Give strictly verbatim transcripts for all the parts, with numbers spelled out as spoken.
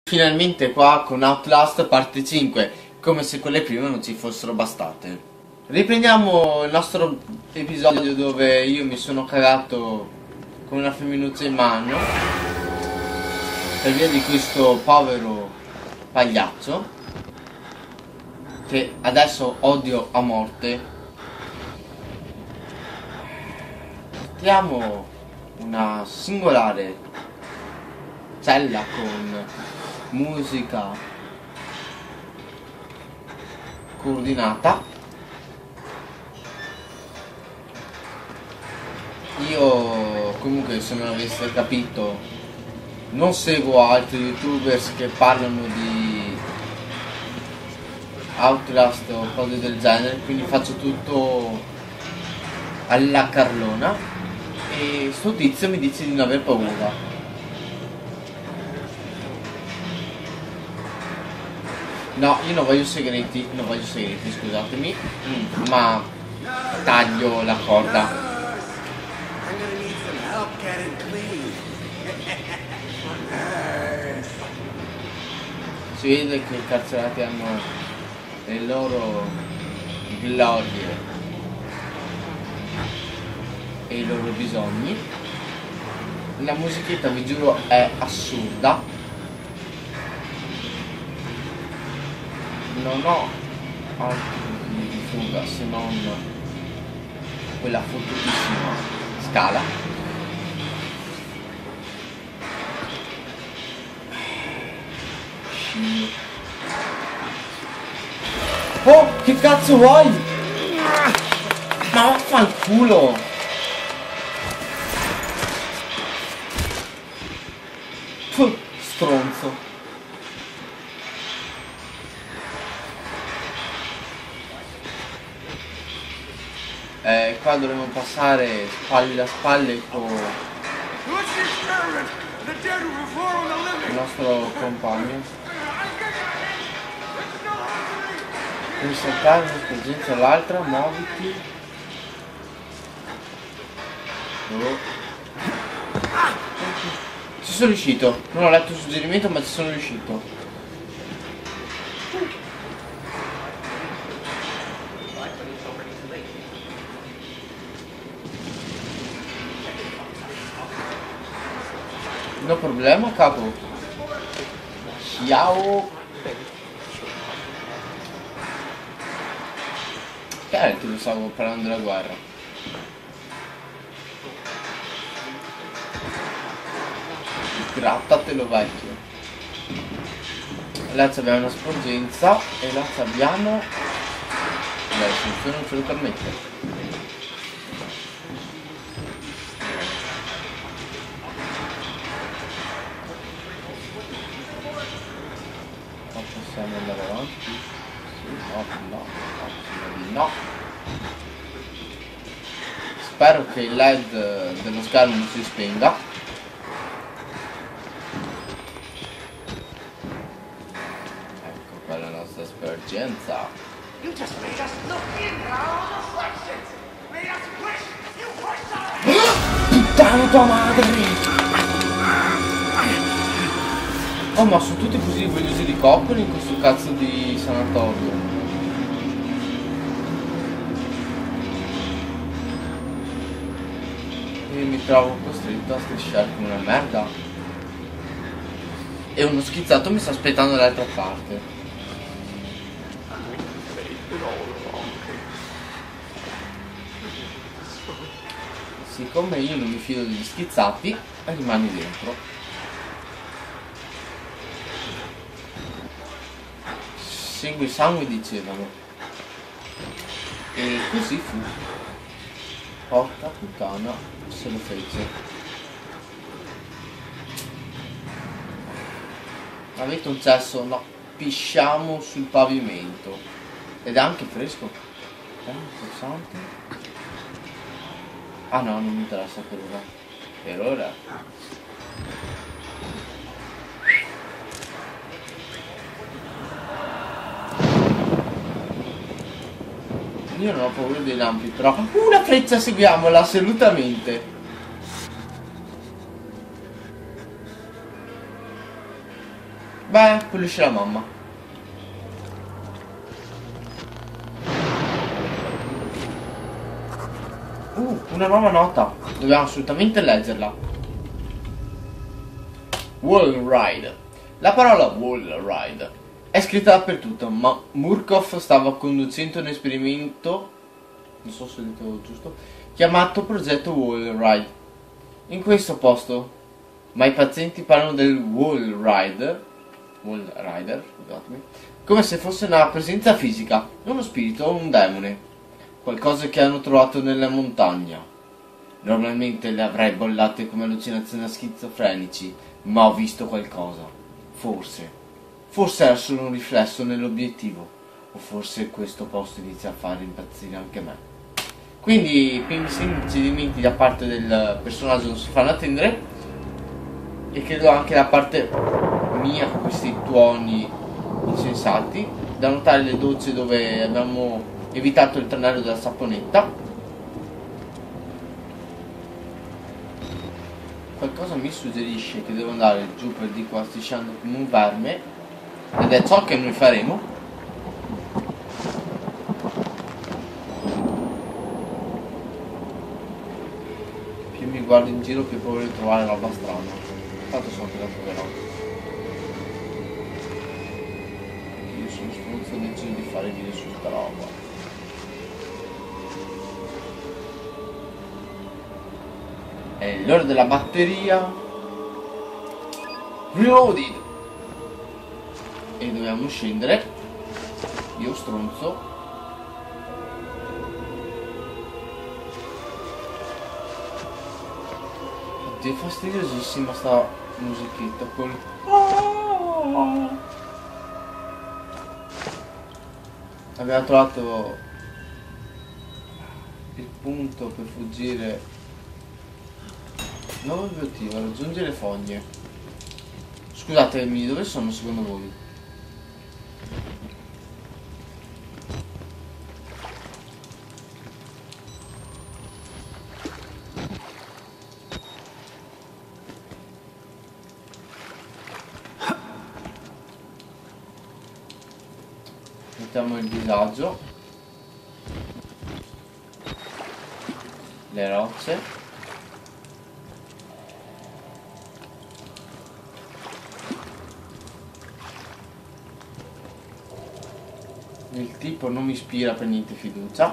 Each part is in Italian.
Finalmente qua con Outlast parte cinque, come se quelle prime non ci fossero bastate. Riprendiamo il nostro episodio dove io mi sono cagato con una femminuccia in mano per via di questo povero pagliaccio che adesso odio a morte. Mettiamo una singolare cella con musica coordinata. Io comunque, se non aveste capito, non seguo altri youtubers che parlano di Outlast o cose del genere, quindi faccio tutto alla carlona e sto tizio mi dice di non aver paura. No, io non voglio segreti, non voglio segreti, scusatemi, ma taglio la corda. Si vede che i carcerati hanno le loro glorie e i loro bisogni. La musichetta, vi giuro, è assurda. Non ho altri di fuga se non quella fottutissima scala. Oh, che cazzo vuoi? Ma vaffanculo! Puh, stronzo. Eh, qua dovremmo passare spalle a spalle con il nostro compagno. Devi saltare una spingenza all'altra, muoviti. Oh. Ci sono riuscito, non ho letto il suggerimento ma ci sono riuscito. No problema, capo. Ciao. Che è che lo stavo parlando della guerra? Grattatelo vecchio. Là abbiamo una sporgenza e là abbiamo... Beh, se non ce lo permette. Possiamo andare avanti? Sì, no, no, no, no. Spero che il L E D dello schermo non si spenga. Ecco qua la nostra sporgenza. Puttana tua madre! Oh, ma sono tutti così vogliosi di coccoli in questo cazzo di sanatorio. E mi trovo costretto a strisciare come una merda. E uno schizzato mi sta aspettando dall'altra parte. Siccome io non mi fido degli schizzati, rimani dentro. Segui sangue, dicevano. E così fu. Porca puttana, se lo fece. Avete un cesso? No, pisciamo sul pavimento. Ed è anche fresco. Eh, interessante. Ah no, non mi interessa per ora. Per ora. Io non ho paura dei lampi, però una freccia seguiamola assolutamente. Beh, pulisce la mamma. Uh, una nuova nota. Dobbiamo assolutamente leggerla. Wall Ride. La parola Wall Ride è scritta dappertutto, ma Murkoff stava conducendo un esperimento, non so se ho detto giusto, chiamato progetto Wall Ride. In questo posto, ma i pazienti parlano del Wall Rider, Wall Rider, scusatemi, come se fosse una presenza fisica, uno spirito o un demone, qualcosa che hanno trovato nella montagna. Normalmente le avrei bollate come allucinazioni a schizofrenici, ma ho visto qualcosa. Forse. Forse era solo un riflesso nell'obiettivo. O forse questo posto inizia a fare impazzire anche me. Quindi i primi sentimenti da parte del personaggio non si fanno attendere. E credo anche da parte mia con questi tuoni insensati. Da notare le docce dove abbiamo evitato il tranello della saponetta. Qualcosa mi suggerisce che devo andare giù per di qua strisciando come un verme, ed è ciò che noi faremo. Più mi guardo in giro più paura di trovare roba strana. Tanto so che la troverò. Io sono stronzo e decido di fare video su sta roba. È l'ora della batteria. Reloaded. E dobbiamo scendere. Io stronzo. Oddio, è fastidiosissima sta musichetta col... Abbiamo trovato il punto per fuggire. Nuovo obiettivo, raggiungere foglie. Scusatemi, dove sono secondo voi? Mettiamo il disagio. Le rocce. Il tipo non mi ispira per niente fiducia.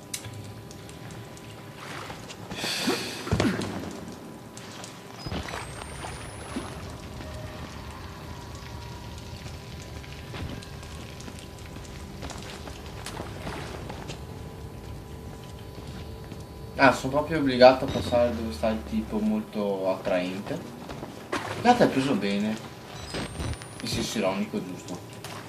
Ah, sono proprio obbligato a passare dove sta il tipo molto attraente. Guardate, è preso bene. In senso ironico, giusto?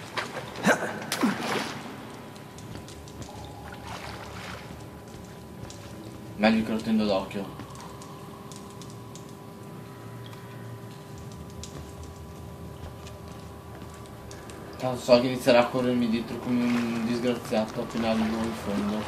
Meglio che lo tendo d'occhio. Tanto so che inizierà a corrermi dietro come un disgraziato appena arrivo in fondo.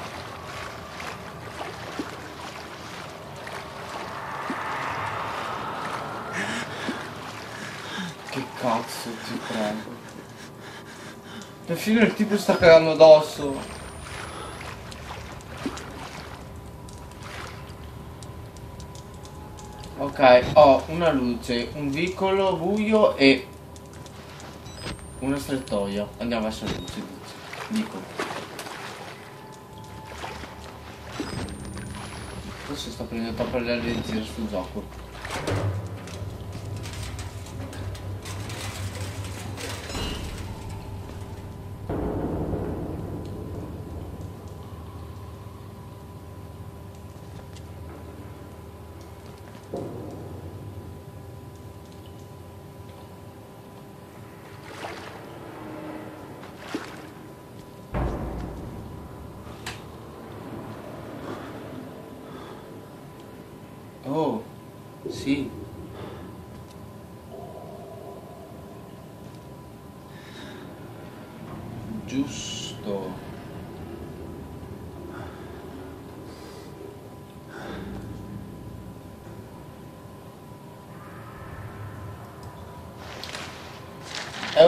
Che cazzo, ti prego. Perfino il tipo sta cagando addosso. Ok, ho una luce, un vicolo buio e una strettoia. Andiamo verso la luce, dico. Forse sto prendendo troppo le leggere sul gioco. Oh, sì. Giusto. È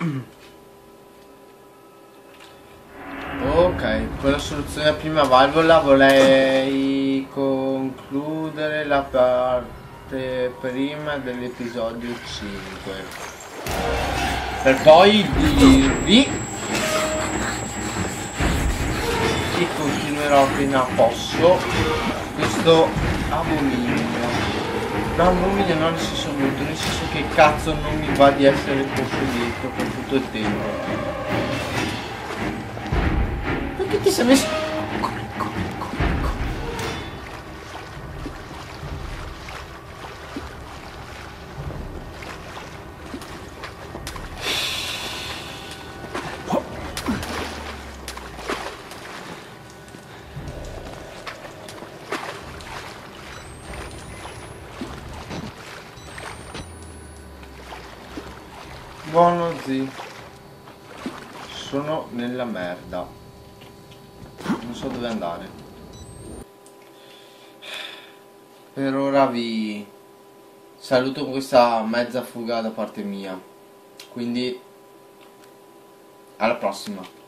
Ok, con la soluzione della prima valvola vorrei concludere la parte prima dell'episodio cinque, per poi dirvi che continuerò appena posso questo abominio. No, abominio non nel senso brutto, nel senso che cazzo non mi va di essere corso dietro per tutto il tempo. Perché ti sei messo? Come, come, come, come? Buono zi. Sono nella merda. Non so dove andare. Per ora vi saluto con questa mezza fuga da parte mia. Quindi alla prossima.